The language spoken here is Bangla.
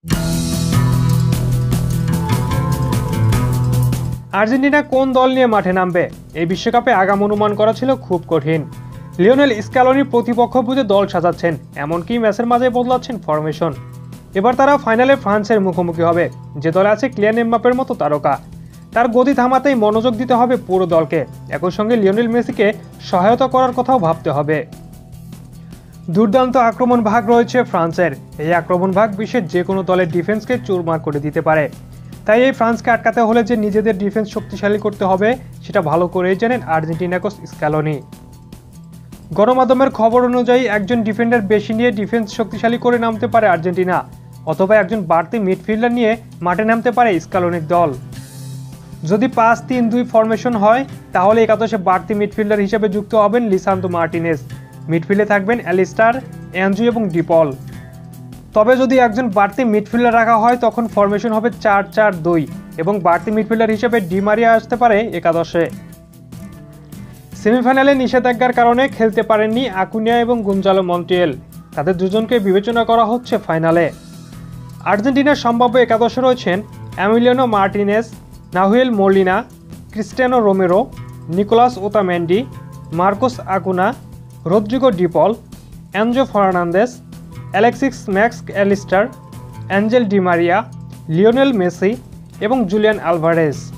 আর্জেন্টিনা কোন দল নিয়ে মাঠে নামবে এই বিশ্বকাপে আগাম অনুমান করা ছিল খুব কঠিন। লিওনেল স্ক্যালোনি প্রতিপক্ষ বুঝে দল সাজাচ্ছেন, এমনকি ম্যাচের মাঝে বদলাচ্ছেন ফরমেশন। এবার তারা ফাইনালে ফ্রান্সের মুখোমুখি হবে, যে দলে আছে কিলিয়ান এমবাপ্পের মতো তারকা। তার গতি থামাতেই মনোযোগ দিতে হবে পুরো দলকে, একই সঙ্গে লিওনেল মেসিকে সহায়তা করার কথাও ভাবতে হবে। দুর্দান্ত আক্রমণ ভাগ রয়েছে ফ্রান্সের। এই আক্রমণ ভাগ বিশ্বের যে কোনো দলের ডিফেন্সকে চুরমার করে দিতে পারে। তাই এই ফ্রান্সকে আটকাতে হলে যে নিজেদের ডিফেন্স শক্তিশালী করতে হবে সেটা ভালো করেই জানেন আর্জেন্টিনা কোচ স্ক্যালোনি। গণমাধ্যমের খবর অনুযায়ী একজন ডিফেন্ডার বেশি নিয়ে ডিফেন্স শক্তিশালী করে নামতে পারে আর্জেন্টিনা, অথবা একজন বাড়তি মিডফিল্ডার নিয়ে মাঠে নামতে পারে স্ক্যালোনির দল। যদি 5-3-2 ফরমেশন হয় তাহলে একাদশে বাড়তি মিডফিল্ডার হিসেবে যুক্ত হবেন লিসান্দ্রো মার্টিনেজ। মিডফিল্ডে থাকবেন অ্যালিস্টার, অ্যাঞ্জু এবং ডিপল। তবে যদি একজন বাড়তি মিডফিল্ডার রাখা হয় তখন ফরমেশন হবে 4-4-2 এবং বাড়তি মিডফিল্ডার হিসেবে ডি মারিয়া আসতে পারে একাদশে। সেমিফাইনালে নিষেধাজ্ঞার কারণে খেলতে পারেননি আকুনিয়া এবং গোঞ্জালো মন্টিয়েল, তাদের দুজনকে বিবেচনা করা হচ্ছে ফাইনালে। আর্জেন্টিনার সম্ভাব্য একাদশে রয়েছেন Emiliano Martinez, Nahuel Molina, Cristiano Romero, Nicolas Otamendi, Marcos Acuna, Rodrigo De Paul, Enzo Fernandez, Alexis Mac Allister, Angel Di Maria, Lionel Messi এবং জুলিয়ান আলভারেজ।